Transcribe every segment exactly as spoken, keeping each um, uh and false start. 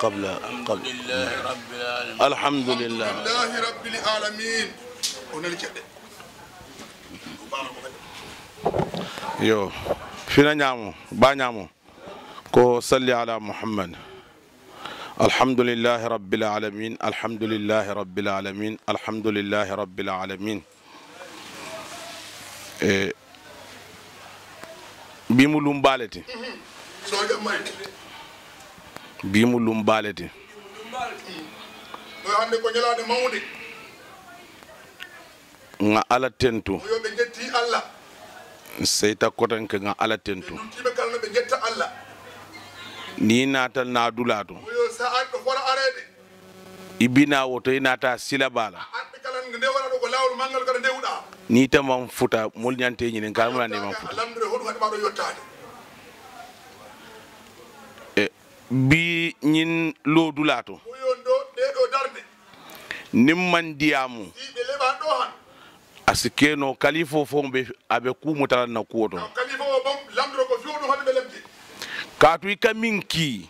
قبل قبل الحمد لله رب العالمين يو فينا نعمو با نعمو كو صلي على محمد الحمد لله رب العالمين الحمد لله رب العالمين الحمد لله رب العالمين إيه بيمو لومبالتي بيمو لومبالتي nga ala tentu seyta kotan ke nga ala tentu ni natal na dulato ibina woto inata silabala ni tamam futa mol nyante nyine kalmula ne man futa e bi nyin lo dulato nimman diamu asikeno kalifo fombe abe kumutala na kuoto kalifo bom lamdro ko fiudo hande be lebdi katu ikaminki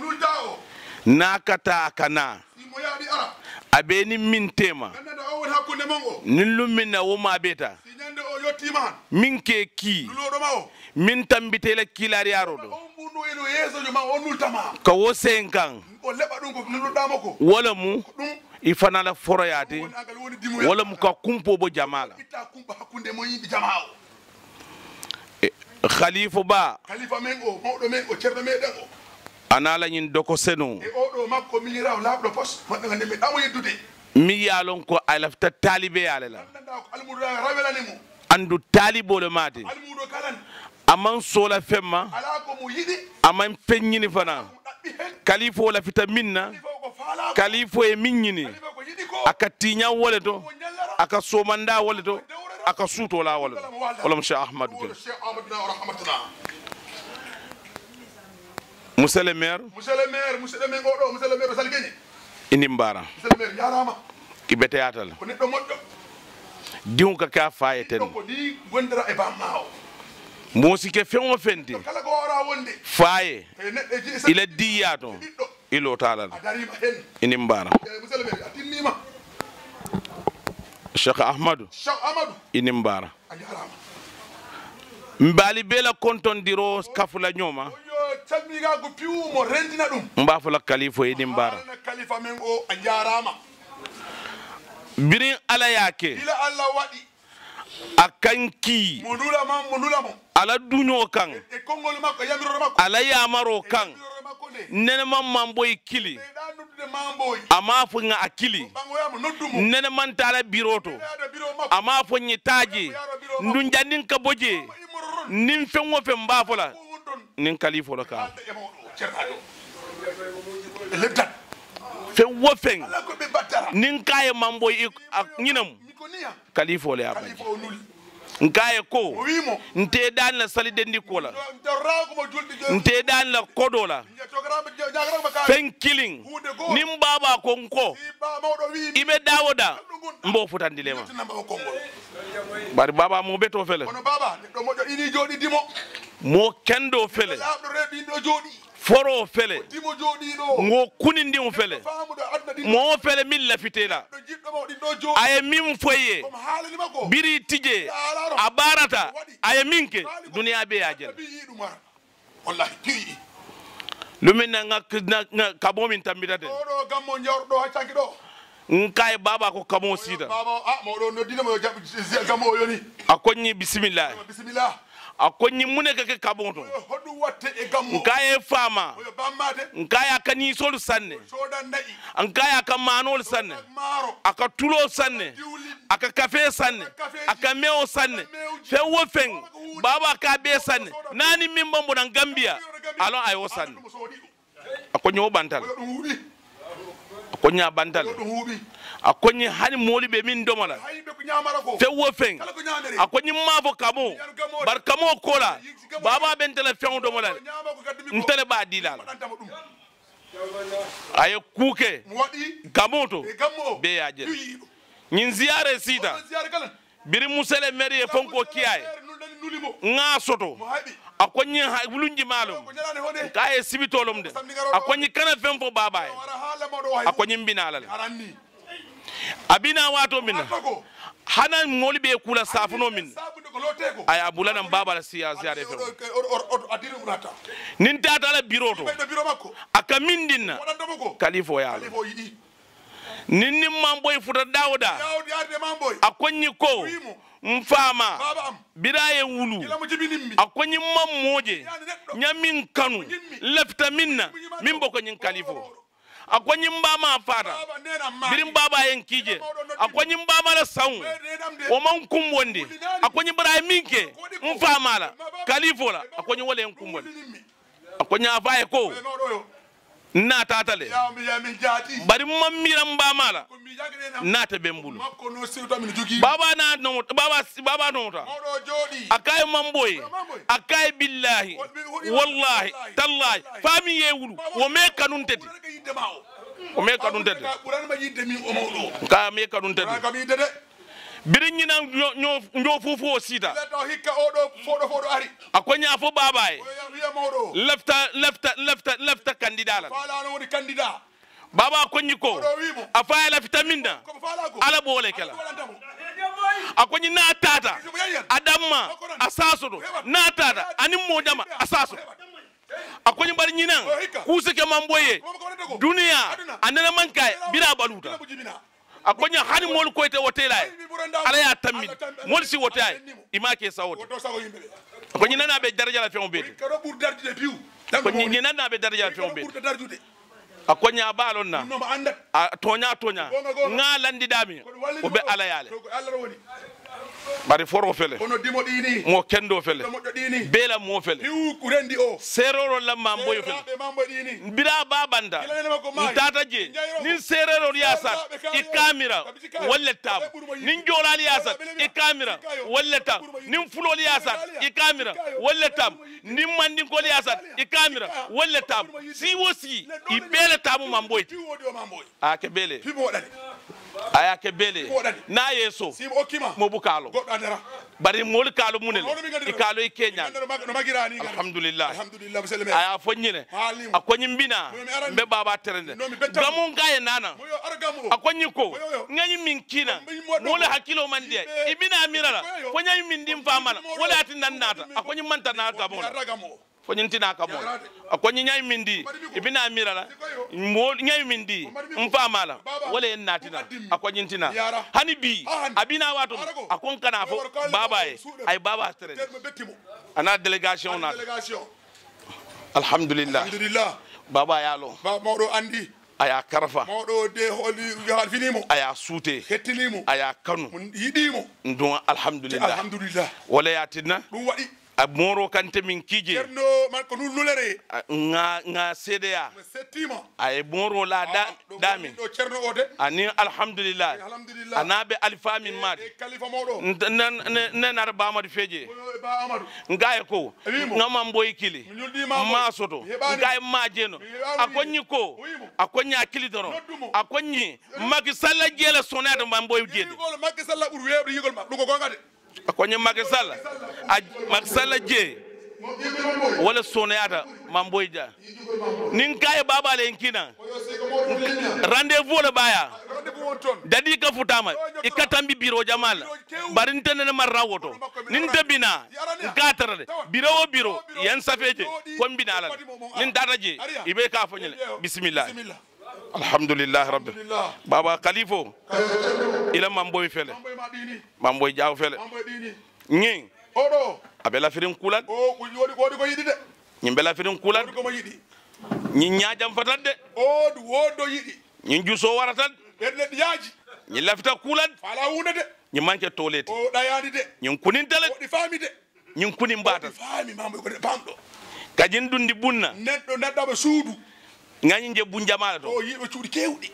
nakata kana abe ni mintema nilumina woma beta minke ki min tambitela kilari arodo ka wo senkan wala mu ifana la foroyati wala mu ka kumpo bo jamala khalifa ba khalifa mengo mawdo mengo cerdo meden o anala nyin doko seno e odo makko miliraw labdo pos mabbe ngande me damo yeddude mi yalon ko alafta talibe yalela andu talibo le mate aman sola femma aman fenyini fana kalifo la fita minna kalifo e minyini akatinya woleto aka somanda woleto aka suto la woleto wala Cheikh Ahmad monsieur le maire monsieur le maire monsieur le maire godo monsieur le maire salgeni inimbara monsieur le maire yarama kibete atal ko neddo moddo diun ka ka fayeten ko di gondira e bamao musike fengo fenti kala ko ora wonde faye ila diyato ilo talal inimbara monsieur le maire atinima Cheikh Ahmad Cheikh Ahmad inimbara yarama mbali bela konton diro kafula nyoma calmiga go piumo rendina dum mbafula khalifa yidi mbara khalifa men o anjarama birin ala yake ila Allah wadi akanki monula mam monula mo ala duño kan e kongol makko yamiro makko ala yamaro kan nene mam mamboy kili ama fu nga akili nene man tala biroto ama fu nyitaji ndun jandin ka boje nin fenwo fe mbafula nin kalifo la ka fe wo fen nin kaye mambo nyinam kalifo le abay nkaye ko nte dan la salide ndikola nte dan la kodola fen killing nim baba ko nko ibe dawoda mbo futandilema bari baba mo beto fele baba do mojo ini jodi dimo mo kendo fele foro fele ngo kunindi mo fele mo fele min la fitela ay min foye biri tije abarata ay minke dunia be ajel wallahi lumina nga kabo min tambidate do gammo njordo ha cankido nkay baba ko kamo sida baba ah mo do no dina mo gamo yoni akonni bismillah bismillah akonni muneka ke kabonto hodu watte e gammo nkay fama nkay akani solu sanne nkay akamanol sanne aka tulo sanne aka kafe sanne aka meo sanne fe wo fen baba ka be sanne nani mimbo mo dan Gambia alon ay wo sanne akonni wo bantal akonya bantal akonyi hani moli be min domola fe wo fen akonyi mavo kamo bar kamo kola baba bentele fen domola ntele ba dilala ay kuke kamoto be yaje nyin ziare sita biri musele meri fonko kiaye nga soto akonyi bulunji malum kaye sibitolom de akonyi kana femfo babaye akonyi mbinala abina wato minna hana ngoli be kula safuno min aya bulana baba la siya ziare fe nin tata la biroto aka mindinna kalifo ya nin nim mamboy futa dawda akonyi ko mfama biraye wulu akonyi mammoje nyamin kanu lafta minna min boko nyin kalifo akonyi mbama fata birim baba yen kije akonyi mbama la sawu o man kumbonde akonyi biraye minke mfama la kalifo la akonyi wala yen kumbonde akonyi afaye ko na tatale bari mamira mbama la na ta bembulu baba na no baba baba no ta akay mamboy akay billahi wallahi tallahi fami yewulu wo me kanun teti o me kanun teti ka me kanun teti biri ñina ño ño fofo sita akonya fo babaye lefta lefta lefta lefta candidat la baba akonyi ko afaya la vitamina ala bole kala akonyi na tata adamma asaso na tata ani modama asaso akonyi bari ñina kuseke mamboye dunia anana mankay bira baluta akonya hani mol ko ite wotela ala ya tammi mol si wotay imake sawot akonyi nana be daraja la fion beti akonyi nana be daraja la fion beti akonya balon na tonya tonya nga landi dami o be ala yale bari foro fele mo kendo fele bela mo fele seroro la mamboy fele bira babanda tata je nin seroro yasat e camera walla tab nin jolali yasat e camera walla tab nin fuloli yasat e camera walla tab nin mandin ko yasat e camera walla tab si wosi e bela tabu mamboy a ke bele aya ke bele na yeso mo bukalo bari mol kalo munel e kalo e Kenya alhamdulillah aya fonyine akonyi mbina be baba terende gamu ngaye nana akonyi ko ngani minkina mola hakilo mande ibina mirala fonyi mindim famala wala atindan nata akonyi manta nata mola fonyi tina kamola akonyi nyai mindi ibina mirala mol nyai mindi mfamala wala en natina akonyi tina hani bi abina wato akon kana fo baba e ay baba tere ana delegation na alhamdulillah alhamdulillah baba yalo ba mawdo andi aya karfa mawdo de holi hal finimo aya sute hettinimo aya kanu yidimo ndon alhamdulillah alhamdulillah wala yatina dum wadi moro kante min kije cerno man ko nululere nga nga cda settima ay moro la da dami do cerno ode ani alhamdulillah alhamdulillah anabe alfa min mad khalifa mawdo nan nan ar ba amadu feje ba amadu ngaye ko ngama mboy kili ma soto ngaye ma jeno akonyi ko akonyi akili doro akonyi magi salla jela sonade ma mboy jede yigol magi salla bur webri yigol ma du ko gongade akonyi magi salla magi salla je wala sonayata mamboy ja nin kay baba le nkina rendez-vous le baya dadi ka futama e katambi biro jamal barin tenene marrawoto nin debina katara biro o biro yan safeje kombina ala nin daraje ibe ka fonyele bismillah alhamdulillah rabbi baba khalifo ila mamboy fele mamboy jaaw fele ngi odo abela firin kulat o wodi wodi ko yidi de ñi bela firin kulat ko mo yidi ñi ñaajam fatat de o du wodo yidi ñi juso waratat bedde yaaji ñi lafta kulat fala wuna de ñi manke tolete o dayani de ñi kunin tele di fami de ñi kunin batal fami mambo ko de bamdo kajin dundi bunna neddo neddo be suudu ngani je bunjamala to o yibe cuudi kewdi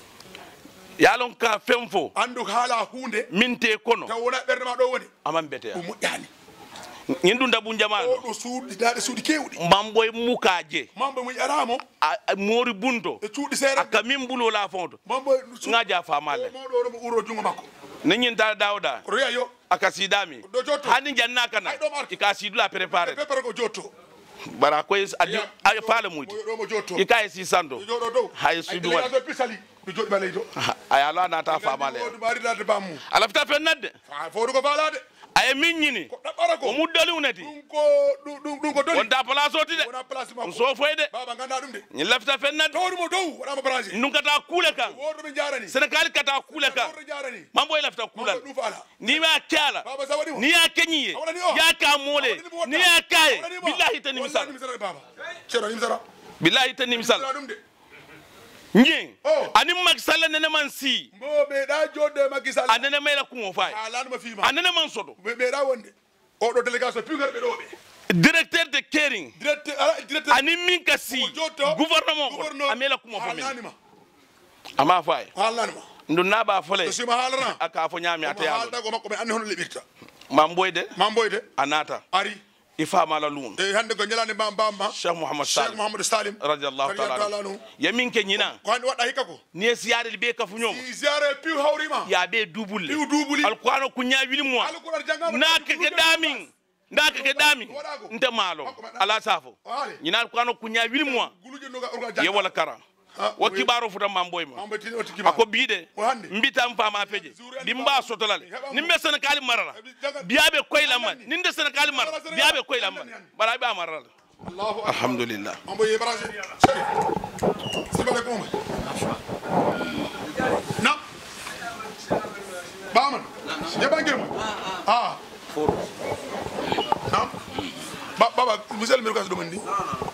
yalon ka femfo andu hala hunde minte kono taw wona berde ma do woni amam bete o mujjani ñin dunda bunjamala o do suudi daade suudi kewdi mamboy mukaje mambo mu yaramo mori bunto e cuudi sere aka min bulo la fonto mambo ngaja famale mo do ro uro jungo makko ne ñin ta dawda ko reya yo akasidami hani janna kana ikasidula préparer prepare ko jotto bara ko adi ay faala muyti ikaye si sando hay sudu wal du jodi balay do ay ala na ta faama le ala fita fennade fo ko faala de ay min ñini ko mu doli unati dum ko dum dum ko doli on ta place oti de on place ma so foyde baba ganda dum de ñi lafta fennade do mo dow wala ma branché nun kata kule kan wodo be jarani Sénégal kata kule kan Mamee Boye lafta kula ni ma kala ni ya kenyiye ya ka mole ni ya kaye billahi tani misal baba cero ni misara billahi tani misal nyi ani magsala nene man si mo be da jodde magisala anene mela ko fay ala ma fi ma anene man sodo be be da wonde o do délégation pugar be do be directeur de caring directeur directeur ani min kasi gouvernement ko amela ko fo min ama fay halanima ndu naba fole to sima halana aka fo nyami ataya halda ko makko be andi hono libirta Mamee Boye de Mamee Boye de anata ari ifama la lun e hande ko nyalande bam bam Cheikh Muhammad Salim Cheikh Muhammad Salim radiyallahu ta'ala anhu yamin ke nyina ko hande wada hikako ni siyaare be ka fu ñom si ziaré piu hawrima ya be double piu double alquran ko ñaawili mo alquran jangama na ke ke damin na ke ke damin nte malo ala safo nyina alquran ko ñaawili mo ye wala kara wo kibaro futa Mamee Boye ma ako biide mbitam fama feje dimba sotolale nimbe Sénégal marala biabe koyla man ninde Sénégal mar biabe koyla man bara be marala Allahu alhamdulillah Mamee Boye branché sibale ko na baman yabangem ah for na baba monsieur le maire ko do mandi